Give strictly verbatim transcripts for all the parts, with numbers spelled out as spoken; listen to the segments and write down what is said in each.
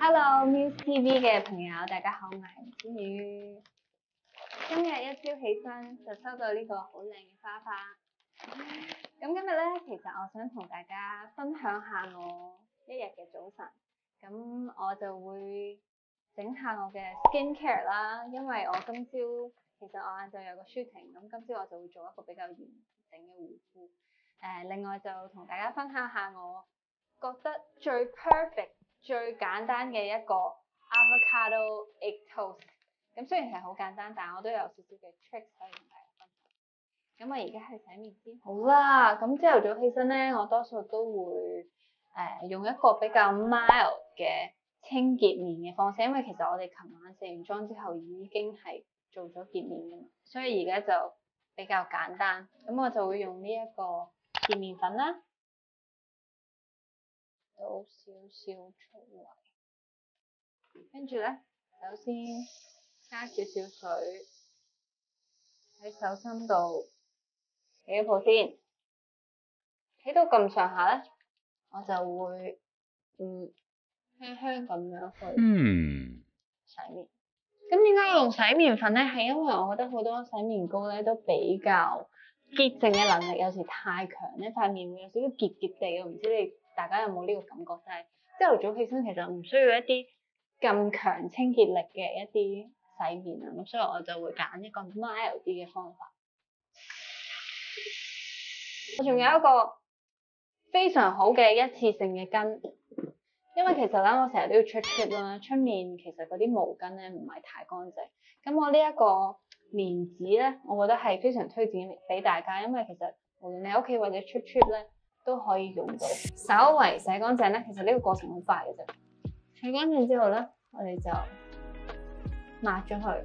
Hello Muse T V 嘅朋友，大家好，我係子宇。今日一朝起身就收到呢個好靚嘅花花。咁今日咧，其實我想同大家分享下我一日嘅早晨。咁我就會整下我嘅 skin care 啦，因為我今朝其實我晏晝有個 shooting，咁今朝我就會做一個比較完整嘅護膚。誒、呃，另外就同大家分享下我覺得最 perfect、最簡單嘅一個 avocado egg toast。咁雖然係好簡單，但係我都有少少嘅 tricks 可以同大家分享。咁我而家去洗面先。好啦，咁朝頭早起身咧，我多數都會誒、呃、用一個比較 mild 嘅清潔面嘅方式，因為其實我哋琴晚卸完妝之後已經係做咗潔面㗎嘛，所以而家就比較簡單。咁我就會用呢一個潔面粉啦，倒少少出嚟，跟住咧，首先加少少水喺手心度起泡先，起到咁上下咧，我就會嗯香香咁樣去洗面。咁點解我用洗面粉咧？係因為我覺得好多洗面膏咧都比較潔淨嘅能力有時太強咧，塊面會有少少結結地。我唔知你大家有冇呢個感覺？但係朝頭早起身其實唔需要一啲咁強清潔力嘅一啲洗面啊，咁所以我就會揀一個 mild 啲嘅方法。我仲有一個非常好嘅一次性嘅巾，因為其實咧我成日都要出 trip 啦，出面其實嗰啲毛巾咧唔係太乾淨。咁我呢一個棉紙咧，我覺得係非常推薦俾大家，因為其實無論你喺屋企或者出 trip 咧都可以用到。稍為洗乾淨咧，其實呢個過程好快嘅啫。洗乾淨之後咧，我哋就抹咗佢。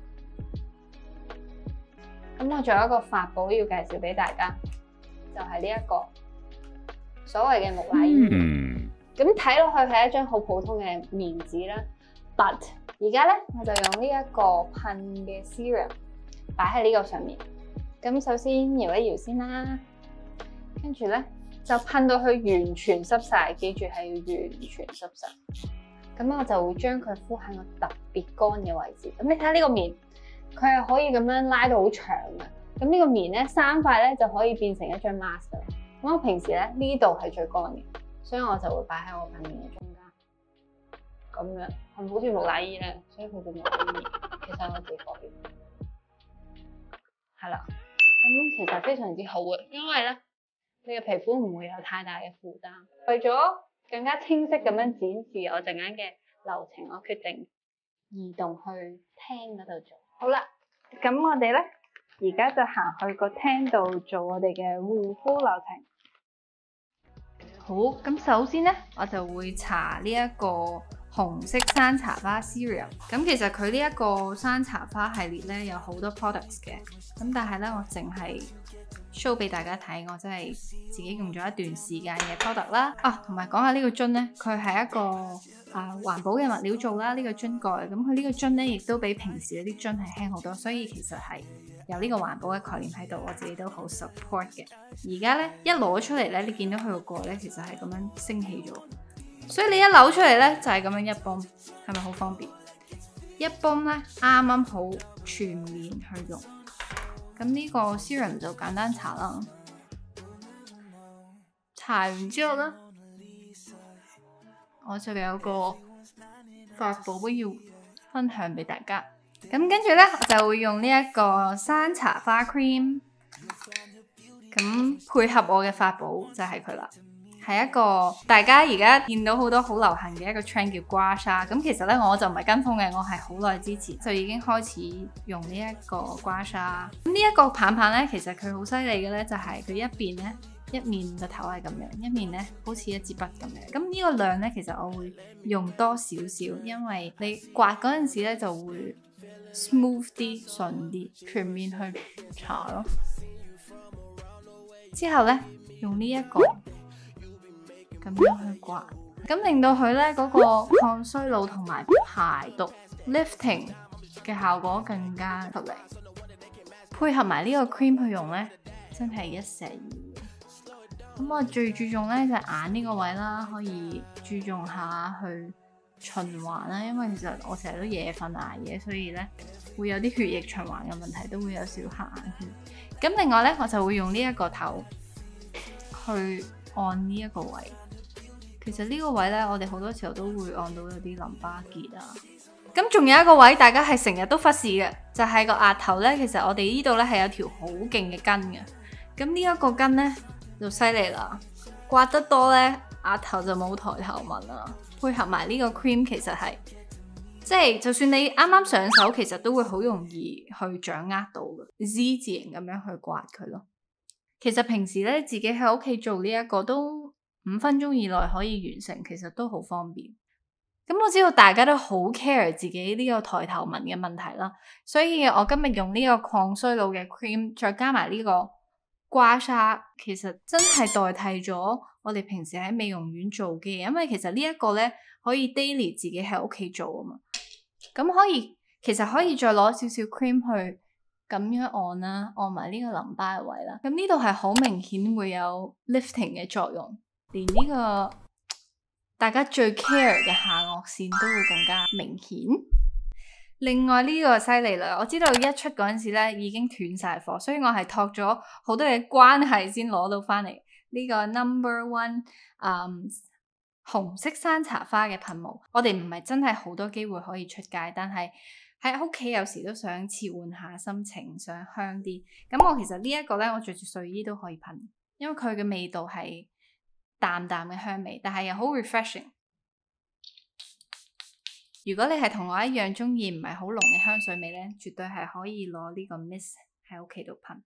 咁我仲有一個法寶要介紹俾大家，就係呢一個所謂嘅木乃伊。咁睇落去係一張好普通嘅棉紙啦 ，but 而家咧我就用呢一個噴嘅 serum 擺喺呢個上面。咁首先搖一搖先啦，跟住咧就噴到佢完全濕晒，記住係要完全濕晒。咁我就會將佢敷喺個特別乾嘅位置。咁你睇下呢個棉，佢係可以咁樣拉到好長嘅。咁呢個棉咧三塊咧就可以變成一張 mask 啦。咁我平時咧呢度係最乾嘅，所以我就會擺喺我塊面嘅中間，咁樣係咪好似木乃伊咧？所以佢叫木乃伊。其實我自己嗰邊係啦，咁其實非常之好嘅，因為咧你嘅皮膚唔會有太大嘅負擔。為咗更加清晰咁樣展示我陣間嘅流程，我決定移動去廳嗰度做。好啦，咁我哋咧而家就行去個廳度做我哋嘅護膚流程。好，咁首先咧，我就會搽呢一個紅色山茶花 serum。咁其實佢呢一個山茶花系列咧有好多 products 嘅，咁但係咧我淨係 show 俾大家睇，我真係自己用咗一段時間嘅 product 啦。啊，同埋講下呢個樽咧，佢係一個啊環保嘅物料做啦，呢個樽蓋。咁佢呢個樽咧亦都比平時嗰啲樽係輕好多，所以其實係有呢個環保嘅概念喺度，我自己都好 support 嘅。而家咧一攞出嚟咧，你見到佢個蓋咧，其實係咁樣升起咗，所以你一扭出嚟咧就係咁樣一泵，係咪好方便？一泵咧啱啱好全面去用。咁呢個 serum 就簡單搽啦，搽完之後咧，我就有個法寶要分享俾大家。咁跟住咧，我就會用呢一個山茶花 cream， 咁配合我嘅法寶就係佢啦。係一個大家而家見到好多好流行嘅一個 trend 叫刮痧。咁其實咧我就唔係跟風嘅，我係好耐之前就已經開始用呢一個刮痧。咁呢一個棒棒咧，其實佢好犀利嘅咧，就係佢一邊咧一面個頭係咁樣，一面咧好似一支筆咁樣。咁呢個量咧，其實我會用多少少，因為你刮嗰陣時咧就會 smooth 啲、順啲，全面去搽咯。之後咧用呢一個咁樣去刮，咁令到佢咧嗰個抗衰老同埋排毒 lifting 嘅效果更加出嚟。配合埋呢個 cream 去用咧，真係一石二鳥。咁我最注重咧就係眼呢個位啦，可以注重下去循環啦，因為其實我成日都夜瞓捱夜，所以咧會有啲血液循環嘅問題，都會有少黑眼圈。咁另外咧，我就會用呢一個頭去按呢一個位。其實呢個位咧，我哋好多時候都會按到有啲淋巴結啊。咁仲有一個位，大家係成日都忽視嘅，就係、是、個額頭咧。其實我哋呢度咧係有條好勁嘅筋嘅。咁呢一個筋咧就犀利啦，刮得多咧，額頭就冇抬頭紋啦。配合埋呢個 cream， 其實係即係就算你啱啱上手，其實都會好容易去掌握到嘅 Z 字形咁樣去刮佢咯。其實平時咧自己喺屋企做呢一個都五分鐘以內可以完成，其實都好方便。咁我知道大家都好 care 自己呢個抬頭紋嘅問題啦，所以我今日用呢個抗衰老嘅 cream， 再加埋呢個刮痧，其實真係代替咗我哋平時喺美容院做嘅嘢，因為其實呢一個咧可以 daily 自己喺屋企做啊嘛。咁可以，其實可以再攞少少 cream 去咁樣按啦，按埋呢個淋巴嘅位啦。咁呢度係好明顯會有 lifting 嘅作用，連呢個大家最 care 嘅下顎線都會更加明顯。另外呢個犀利啦，我知道一出嗰陣時咧已經斷晒貨，所以我係託咗好多嘅關係先攞到翻嚟呢個 number one 嗯紅色山茶花嘅噴霧。我哋唔係真係好多機會可以出街，但係喺屋企有時都想切換下心情，想香啲。咁我其實呢一個咧，我着住睡衣都可以噴，因為佢嘅味道係淡淡嘅香味，但係又好 refreshing。如果你係同我一樣中意唔係好濃嘅香水味咧，絕對係可以攞呢個 mist 喺屋企度噴。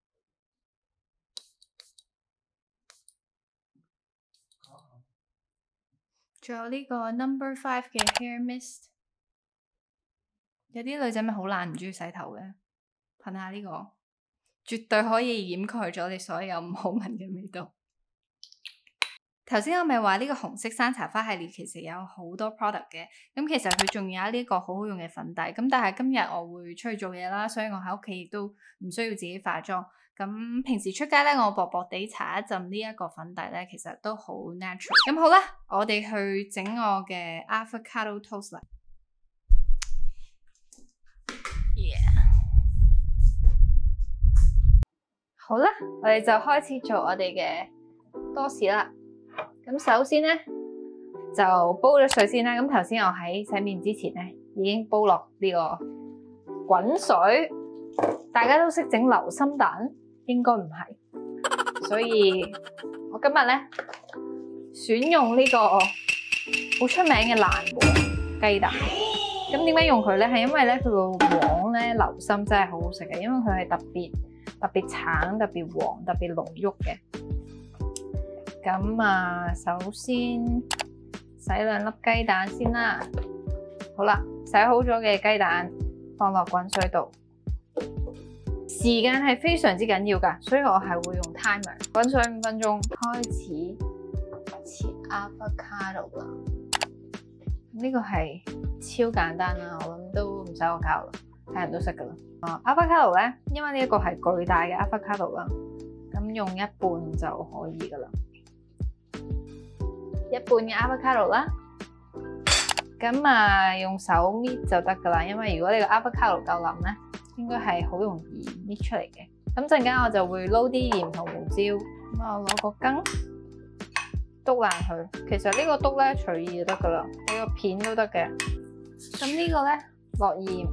仲有呢個 number five 嘅 hair mist， 有啲女仔咪好懶唔中意洗頭嘅，噴下呢個，絕對可以掩蓋咗你所有唔好聞嘅味道。頭先我咪話呢個紅色山茶花系列其實有好多 product 嘅，咁其實佢仲有呢個好好用嘅粉底，咁但係今日我會出去做嘢啦，所以我喺屋企亦都唔需要自己化妝。咁平時出街咧，我薄薄地搽一浸呢一個粉底咧，其實都好 natural。咁好啦，我哋去整我嘅 avocado toast 啦。Yeah。好啦，我哋就開始做我哋嘅多士啦。咁首先咧就煲咗水先啦。咁頭先我喺洗面之前咧已經煲落呢個滾水。大家都識整流心蛋，應該唔係，所以我今日咧選用呢個好出名嘅蘭王雞蛋。咁點解用佢咧？係因為咧佢個黃咧流心真係好好食嘅，因為佢係特別特別橙、特別黃、特別濃郁嘅。咁啊，首先洗兩粒雞蛋先啦。好啦，洗好咗嘅雞蛋放落滾水度，時間係非常之緊要噶，所以我係會用 timer。滾水五分鐘，開始切 avocado 啦。呢個係超簡單啦，我諗都唔使我教啦，係人都識噶啦。啊 avocado 咧，因為呢一個係巨大嘅 avocado 啦，咁用一半就可以噶啦。一半嘅 avocado 啦，咁啊用手搣就得噶啦，因為如果你個 avocado 夠腍咧，應該係好容易搣出嚟嘅。咁陣間我就會撈啲鹽同胡椒，咁我攞個羹篤爛佢。其實呢個篤咧隨意就得噶啦，你個片都得嘅。咁呢個咧落鹽，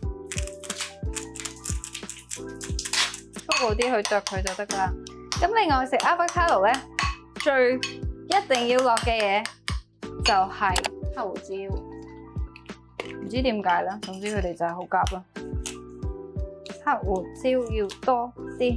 粗暴啲去剁佢就得噶啦。咁另外食 avocado 咧最一定要落嘅嘢就係黑胡椒，唔知點解啦，總之佢哋就係好夾啦。黑胡椒要多啲，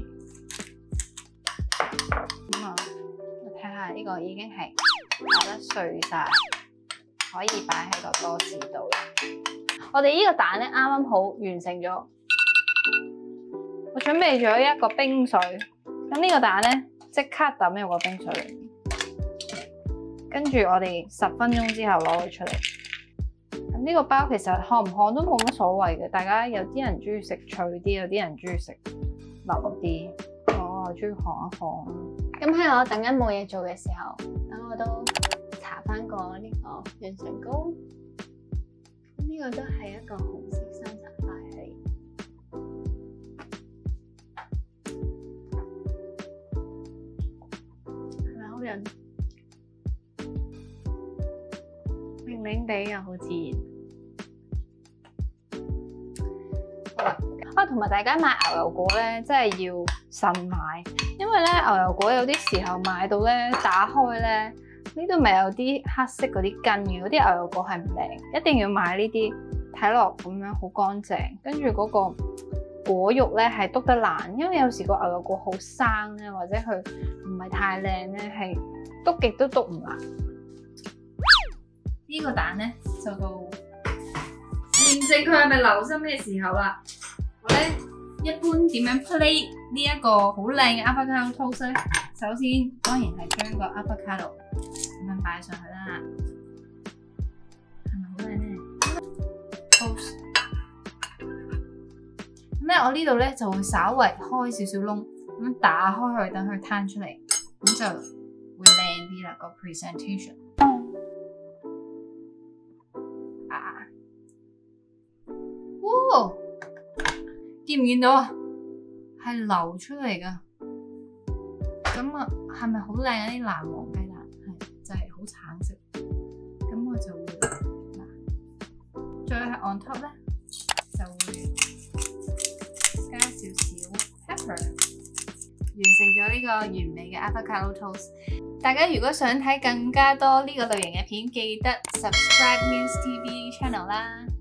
咁啊，我睇下呢個已經係打得碎晒，可以擺喺個多士度。我哋呢個蛋咧啱啱好完成咗，我準備咗一個冰水，咁呢個蛋咧即刻抌入個冰水裏面。跟住我哋十分鐘之後攞佢出嚟。咁呢個包其實烘唔烘都冇乜所謂嘅，大家有啲人中意食脆啲，有啲人中意食腍啲。我係中意烘一烘。咁喺我等緊冇嘢做嘅時候，等我都搽翻個呢個潤唇膏。 呢個都係一個紅色山茶花嚟，係咪好潤？明明地又好自然。好啦，啊，同埋大家買牛油果咧，真係要慎買，因為咧牛油果有啲時候買到咧，打開咧。呢度咪有啲黑色嗰啲根嘅，嗰啲牛油果係唔靚，一定要買呢啲睇落咁樣好乾淨，跟住嗰個果肉咧係篤得爛，因為有時個牛油果好生咧，或者佢唔係太靚咧，係篤極都篤唔爛。呢個蛋咧就到驗證佢係咪流心嘅時候啦。我咧一般點樣 plate 呢一個好靚嘅 avocado toast 咧？首先當然係將個 avocado咁樣擺上去啦，係咪好靚咧 ？Toast 咁咧，我呢度咧就會稍為開少少窿，咁打開佢，等佢攤出嚟，咁就會靚啲啦個 presentation。啊！哇！見唔見到啊？係流出嚟噶。咁啊，係咪好靚啊？啲藍黃雞蛋係就係、是、好橙色，咁我就會嗱，再係 on top 咧就會加少少 pepper， 完成咗呢個完美嘅 avocado toast。大家如果想睇更加多呢個類型嘅片，記得 subscribe Muse T V channel 啦。